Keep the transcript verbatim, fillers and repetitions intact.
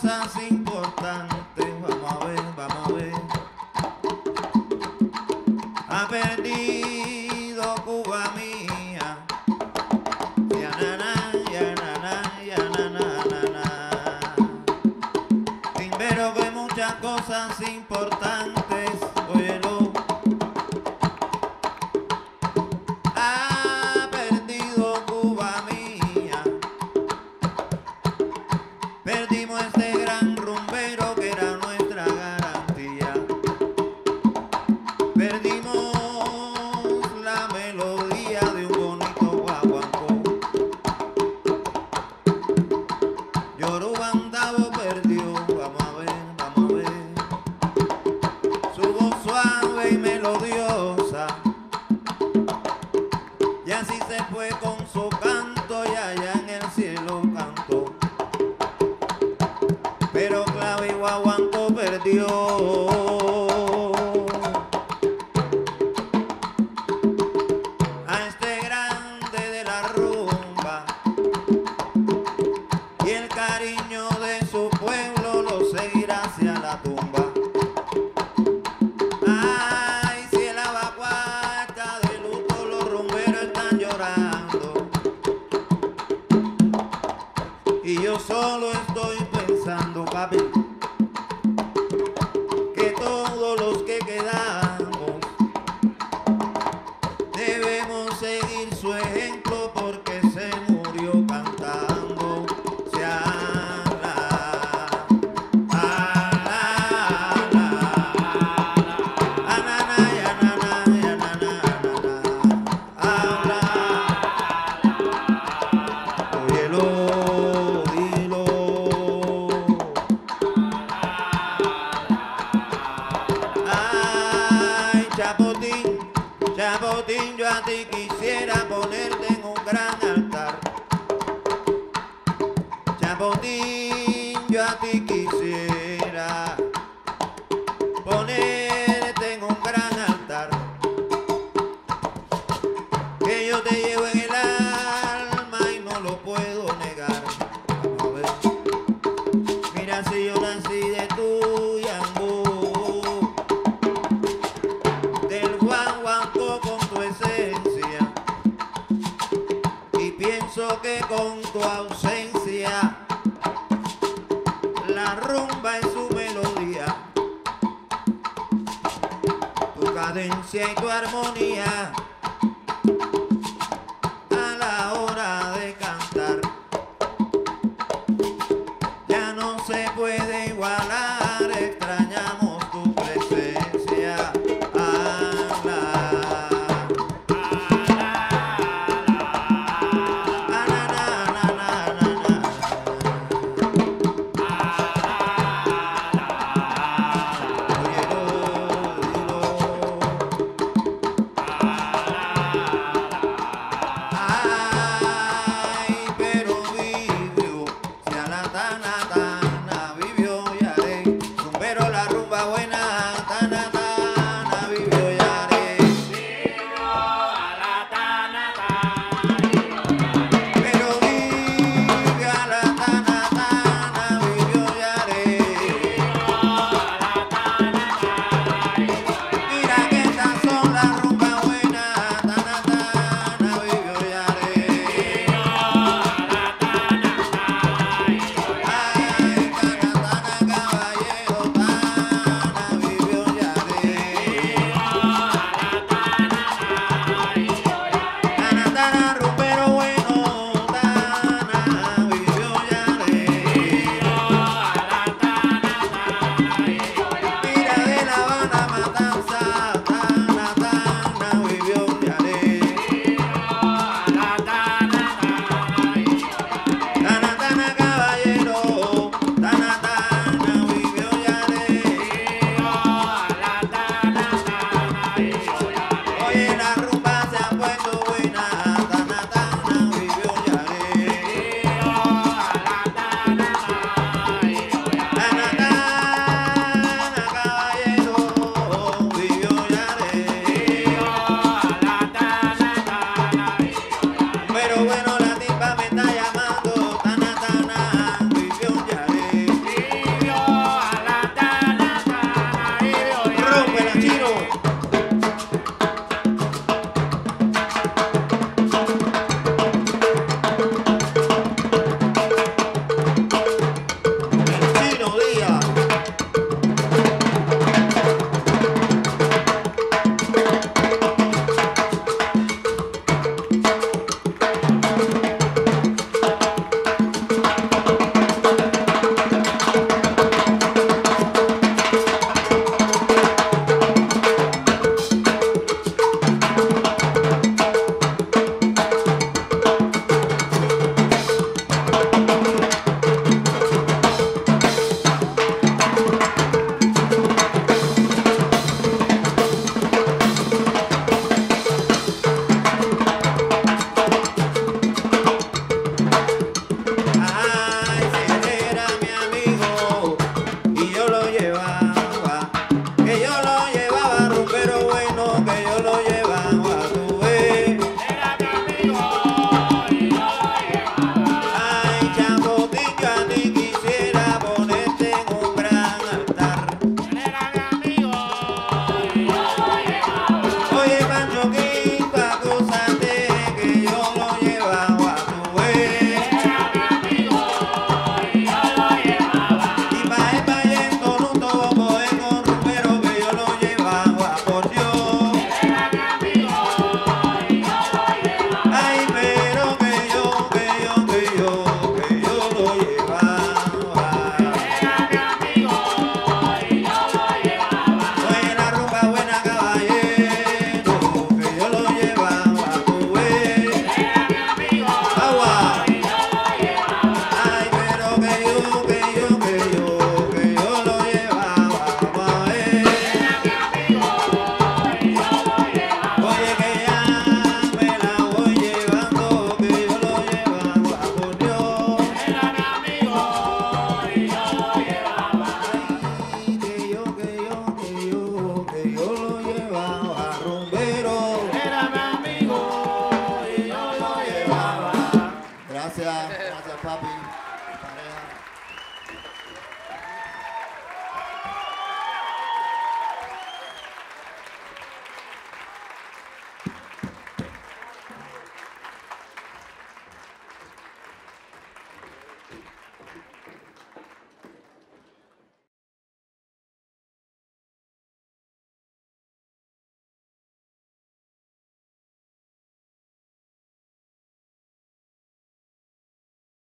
cosas importantes. Vamos a ver, vamos a ver. Ha perdido Cuba mía. Ya na na, ya na na, ya na na na na. Primero que muchas cosas importantes, óyelo. Ha perdido Cuba mía. Perdimos este gran rumbero que era nuestra garantía. Perdimos la melodía de un bonito guaguancó. Yorubandabo perdió, vamos a ver, vamos a ver, su voz suave y melodiosa. Y así se fue con su canto y allá en el cielo cantó. Pero clave y guaguancó perdió. A este grande de la rumba, y el cariño de su pueblo lo seguirá hacia la tumba. Ay, si el Abacuá está de luto, los rumberos están llorando. Y yo solo estoy pensando, papi, que todos los que quedamos debemos seguir su ejemplo, porque se murió cantando. Se habla, ala, ala, anana, ya, nana, ya, nana, nana, habla, óyelo, dilo. Ay, Chapotín, Chapotín, yo a ti quisiera ponerte en un gran altar. Chapotín, yo a ti quisiera ponerte en un gran altar. Que yo te llevo en el alma y no lo puedo negar. Vamos a ver. Mira, si yo nací de tu yambú, del guaguancó con tu esencia, y pienso que con tu ausencia la rumba es su melodía, tu cadencia y tu armonía a la hora de cantar ya no se puede igualar.